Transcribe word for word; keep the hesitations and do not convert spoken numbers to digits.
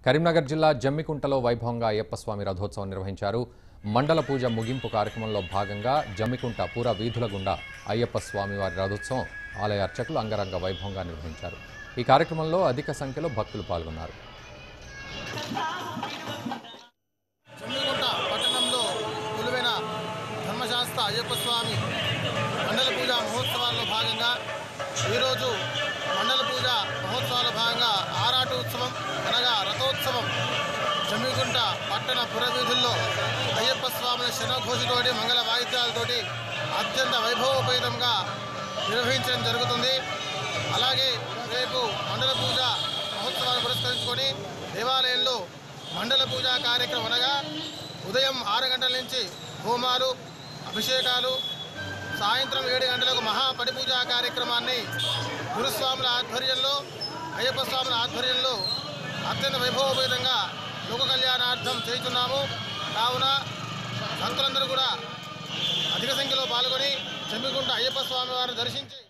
కరీంనగర్ జిల్లా జమ్మికుంటలో వైభవంగా అయ్యప్ప స్వామి రథోత్సవం నిర్వహించారు. మండల పూజ ముగింపు కార్యక్రమంలో భాగంగా జమ్మికుంట పూర వీధుల గుండా అయ్యప్ప స్వామివారి రథోత్సవం ఆలయ అర్చకులు అంగరంగ వైభవంగా నిర్వహించారు. ఈ కార్యక్రమంలో అధిక సంఖ్యలో భక్తులు పాల్గొన్నారు. జమ్మికుంట పట్టణంలో కొలువైన ధర్మశాస్త్ర అయ్యప్ప స్వామి మండల పూజ మహోత్సవాల్లో భాగంగా ఈరోజు మండల పూజ మహోత్సవాల భాగంగా ఆరాటు ఉత్సవం అనగా రథోత్సవం జమ్మికుంట పట్టణ పురవీధుల్లో అయ్యప్ప స్వామిని శనఘోషతోటి మంగళ వాయిద్యాలతోటి అత్యంత వైభవోపేతంగా నిర్వహించడం జరుగుతుంది. అలాగే రేపు మండల పూజ మహోత్సవాన్ని పురస్కరించుకొని దేవాలయంలో మండల పూజా కార్యక్రమం అనగా ఉదయం ఆరు గంటల నుంచి హోమాలు అభిషేకాలు, సాయంత్రం ఏడు గంటలకు మహాపడి పూజా కార్యక్రమాన్ని గురుస్వాముల ఆధ్వర్యంలో అయ్యప్ప స్వాముల ఆధ్వర్యంలో అత్యంత వైభవోపేతంగా లోక కళ్యాణార్థం చేస్తున్నాము. కావున భక్తులందరూ కూడా అధిక సంఖ్యలో పాల్గొని జమ్మికుంట అయ్యప్ప స్వామి వారిని దర్శించి